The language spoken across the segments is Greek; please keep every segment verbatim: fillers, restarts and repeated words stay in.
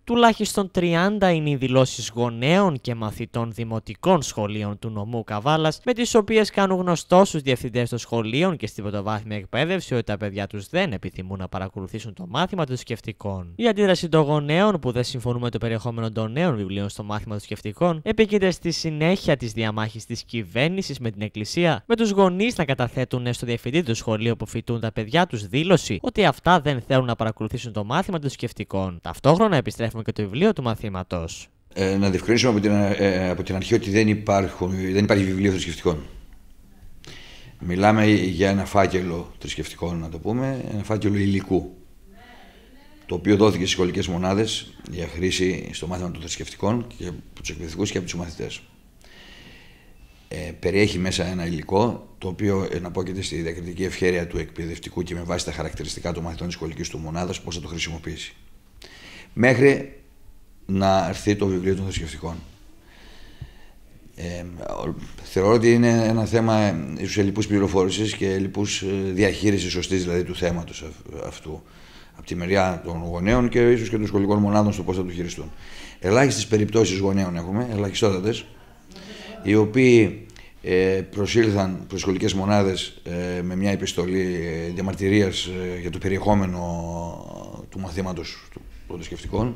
Τουλάχιστον τριάντα είναι οι δηλώσεις γονέων και μαθητών δημοτικών σχολείων του νομού Καβάλας, με τις οποίες κάνουν γνωστό στους διευθυντές των σχολείων και στην πρωτοβάθμια εκπαίδευση ότι τα παιδιά τους δεν επιθυμούν να παρακολουθήσουν το μάθημα των σκευτικών. Η αντίδραση των γονέων, που δεν συμφωνούν με το περιεχόμενο των νέων βιβλίων στο μάθημα των σκευτικών, επίκειται στη συνέχεια της διαμάχης της κυβέρνησης με την Εκκλησία, με τους γονείς να καταθέτουν στο διευθυντή του σχολείου που φοιτούν τα παιδιά τους δήλωση ότι αυτά δεν θέλουν να παρακολουθήσουν το μάθημα των σκευτικών. Ταυτόχρονα επιστρέφουν και το βιβλίο του μαθήματος. Ε, να διευκρινίσουμε από την, ε, από την αρχή ότι δεν, υπάρχουν, δεν υπάρχει βιβλίο θρησκευτικών. Μιλάμε για ένα φάκελο θρησκευτικών, να το πούμε, ένα φάκελο υλικού, το οποίο δόθηκε στις σχολικές μονάδες για χρήση στο μάθημα των θρησκευτικών και από τους εκπαιδευτικούς και από τους μαθητές. Ε, περιέχει μέσα ένα υλικό, το οποίο εναπόκειται στη διακριτική ευχέρεια του εκπαιδευτικού και με βάση τα χαρακτηριστικά των μαθητών της σχολικής του μονάδας πώς θα το χρησιμοποιήσει. Μέχρι να έρθει το βιβλίο των θρησκευτικών. Ε, θεωρώ ότι είναι ένα θέμα ίσως ελλειπούς πληροφόρησης και ελλειπούς διαχείρισης σωστής δηλαδή του θέματος αυτού από τη μεριά των γονέων και ίσως και των σχολικών μονάδων στο πώς θα το χειριστούν. Ελάχιστες περιπτώσεις γονέων έχουμε, ελαχιστότατες, οι οποίοι ε, προσήλθαν προς σχολικές μονάδες ε, με μια επιστολή ε, διαμαρτυρίας ε, για το περιεχόμενο του μαθήματος του των θρησκευτικών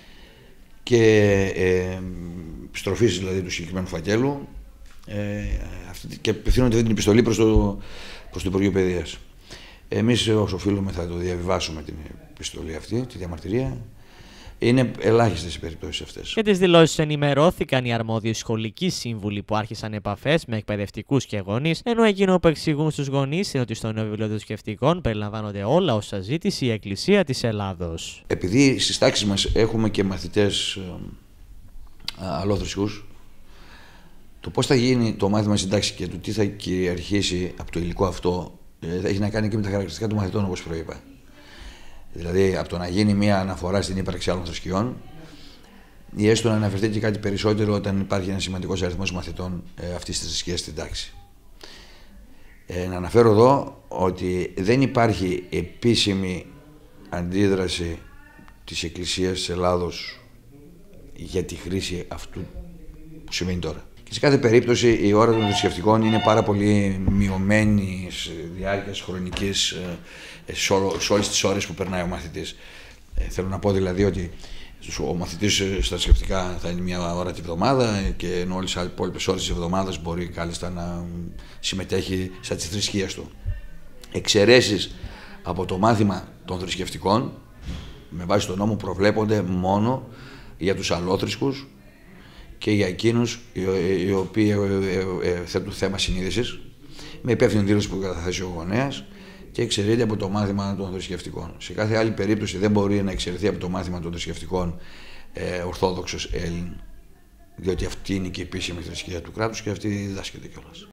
και ε, στροφής δηλαδή του συγκεκριμένου φακέλου ε, αυτή, και απευθύνονται την επιστολή προς το, προς το Υπουργείο Παιδείας. Εμείς ως οφείλουμε θα το διαβιβάσουμε την επιστολή αυτή, τη διαμαρτυρία. Είναι ελάχιστες οι περιπτώσεις αυτές. Για τις δηλώσεις ενημερώθηκαν οι αρμόδιοι σχολικοί σύμβουλοι που άρχισαν επαφές με εκπαιδευτικούς και γονείς, ενώ εκείνο που εξηγούν στους γονείς είναι ότι στο νέο βιβλίο των σκευτικών περιλαμβάνονται όλα όσα ζήτησε η Εκκλησία της Ελλάδος. Επειδή στις τάξεις μας έχουμε και μαθητές αλλόθρησκους, το πώς θα γίνει το μάθημα στην τάξη και το τι θα κυριαρχήσει από το υλικό αυτό θα έχει να κάνει και με τα χαρακτηριστικά των μαθητών, όπως προείπα. Δηλαδή, από το να γίνει μια αναφορά στην ύπαρξη άλλων θρησκειών, ή έστω να αναφερθεί και κάτι περισσότερο όταν υπάρχει ένα σημαντικός αριθμός μαθητών ε, αυτής της θρησκείας στην τάξη. Ε, να αναφέρω εδώ ότι δεν υπάρχει επίσημη αντίδραση της Εκκλησίας της Ελλάδος για τη χρήση αυτού που συμβαίνει τώρα. Και σε κάθε περίπτωση η ώρα των θρησκευτικών είναι πάρα πολύ μειωμένη διάρκειας χρονικής σε όλες τις ώρες που περνάει ο μαθητής. Ε, θέλω να πω δηλαδή ότι ο μαθητής στα θρησκευτικά θα είναι μια ώρα τη βδομάδα και ενώ όλες τις υπόλοιπες ώρες της εβδομάδας μπορεί κάλλιστα να συμμετέχει στα της θρησκείας του. Εξαιρέσεις από το μάθημα των θρησκευτικών με βάση τον νόμο προβλέπονται μόνο για τους αλλόθρησκους και για εκείνους οι οποίοι θέτουν θέμα συνείδησης με υπεύθυνη δήλωση που καταθέσει ο γονέας και εξαιρείται από το μάθημα των θρησκευτικών. Σε κάθε άλλη περίπτωση δεν μπορεί να εξαιρεθεί από το μάθημα των θρησκευτικών ε, Ορθόδοξος Έλλην, διότι αυτή είναι και η επίσημη θρησκεία του κράτους και αυτή διδάσκεται κιόλας.